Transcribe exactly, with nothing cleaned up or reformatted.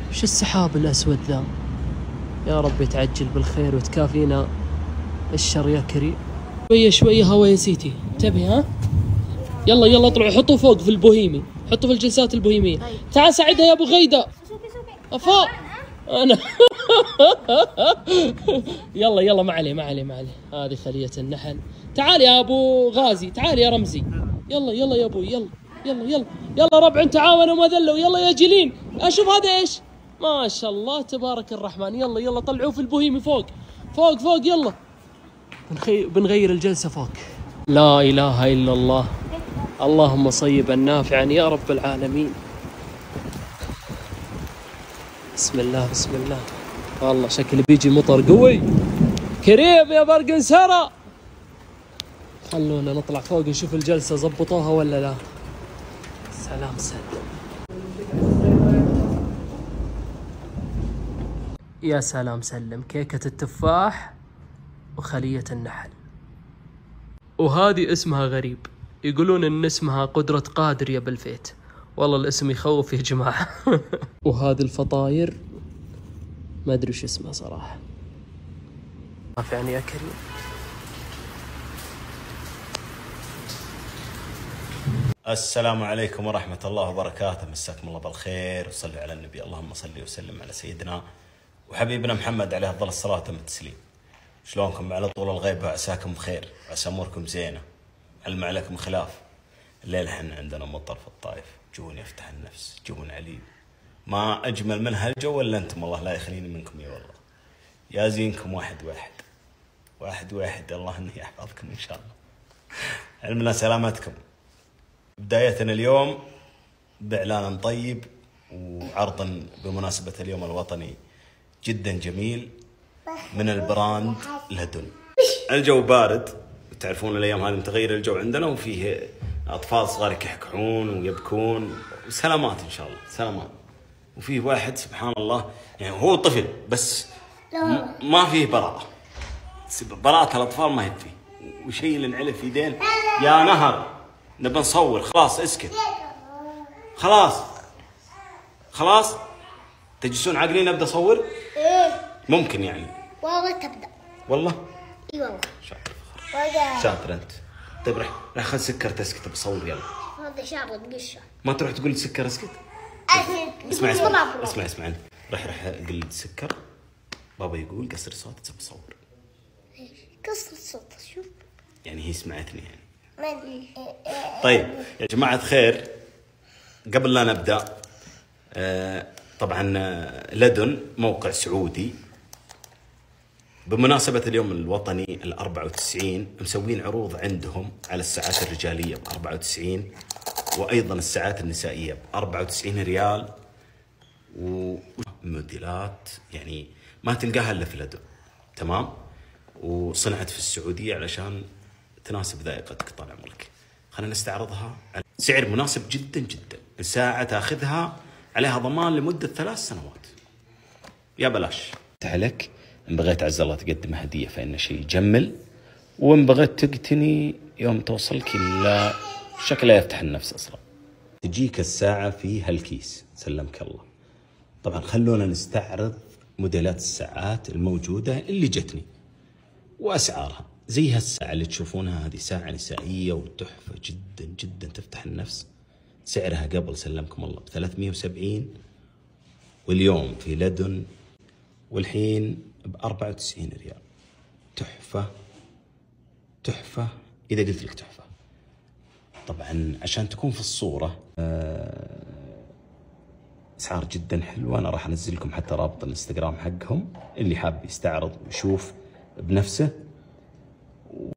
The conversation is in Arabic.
وش السحاب الأسود ذا؟ يا رب تعجل بالخير وتكافينا الشر يا كريم. شوية شوية هوا يا سيتي، انتبهي ها؟ يلا يلا اطلعوا حطوا فوق في البوهيمي، حطوا في الجلسات البوهيمية. تعال ساعدها يا ابو غيدة. افا انا يلا يلا ما عليه ما عليه ما عليه، هذه خلية النحل. تعال يا ابو غازي، تعال يا رمزي. يلا يلا يا ابوي، يلا يلا يلا يلا ربع تعاونوا ما ذلوا. يلا يا جيلين، اشوف هذا ايش؟ ما شاء الله تبارك الرحمن. يلا يلا طلعوه في البوهيمي فوق فوق فوق. يلا بنخي... بنغير الجلسة فوق. لا إله إلا الله، اللهم صيبا نافعا يا رب العالمين. بسم الله بسم الله. والله شكل بيجي مطر قوي. كريم يا برق انسرى. خلونا نطلع فوق نشوف الجلسة زبطوها ولا لا. سلام سلام. يا سلام سلم، كيكة التفاح وخلية النحل. وهذه اسمها غريب، يقولون ان اسمها قدرة قادر يا بالفيت. والله الاسم يخوف يا جماعة. وهذه الفطاير ما ادري وش اسمها صراحة. يعني يا كريم. السلام عليكم ورحمة الله وبركاته، مساكم الله بالخير وصلوا على النبي. اللهم صل وسلم على سيدنا وحبيبنا محمد عليه أفضل الصلاة والتسليم. شلونكم على طول الغيبة؟ عساكم بخير وعسى أموركم زينة. علم عليكم خلاف. الليلة حنا عندنا مطر في الطائف، جون يفتح النفس، جون عليم. ما أجمل من هالجو إلا أنتم، الله لا يخليني منكم يا والله. يا زينكم واحد واحد واحد واحد، الله إنه يحفظكم إن شاء الله. علمنا سلامتكم. بدايتنا اليوم بإعلان طيب وعرض بمناسبة اليوم الوطني جدا جميل من البراند لدن. الجو بارد، تعرفون الايام هذه متغير الجو عندنا، وفيه اطفال صغار يكحكحون ويبكون، سلامات ان شاء الله سلامات. وفيه واحد سبحان الله يعني هو طفل بس ما فيه براءة، براءة الاطفال ما هي فيه، وشيء العلف في يدين. يا نهر نبى نصور، خلاص اسكت خلاص خلاص. تجلسون عاقلين ابدا اصور؟ ايه ممكن يعني والله تبدا والله اي والله. شاطر فخر شاطر انت. طيب رح رح خذ سكر تسكت بصور. يلا هذا شارب قشه. ما تروح تقول سكر اسكت. اسمع اسمع اسمع اسمع انت. رح رح قل سكر. بابا يقول قصر الصوت تبي تصور. قصر الصوت شوف يعني هي سمعتني يعني. ما ادري. طيب يا جماعة خير، قبل لا نبدأ آه طبعا لدن موقع سعودي بمناسبة اليوم الوطني الأربعة وتسعين، مسوين عروض عندهم على الساعات الرجالية بأربعة وتسعين، وأيضا الساعات النسائية بأربعة وتسعين ريال، وموديلات يعني ما تلقاها إلا في لدن. تمام؟ وصنعت في السعودية علشان تناسب ذائقتك طال عمرك. خلينا نستعرضها. سعر مناسب جدا جدا، الساعة تاخذها عليها ضمان لمدة ثلاث سنوات يا بلاش. عليك إن بغيت عز الله تقدم هدية فإن شيء يجمل، وإن بغيت تقتني يوم توصلك إلا شكلها يفتح النفس أصلا. تجيك الساعة في هالكيس سلمك الله. طبعا خلونا نستعرض موديلات الساعات الموجودة اللي جتني وأسعارها. زي هالساعة اللي تشوفونها، هذه ساعة نسائية وتحفة جدا جدا تفتح النفس. سعرها قبل سلمكم الله بثلاثمية وسبعين، واليوم في لدن والحين بأربعة وتسعين ريال. تحفة تحفة إذا قلت لك تحفة. طبعا عشان تكون في الصورة أسعار جدا حلوة. أنا راح أنزل لكم حتى رابط الانستغرام حقهم، اللي حاب يستعرض ويشوف بنفسه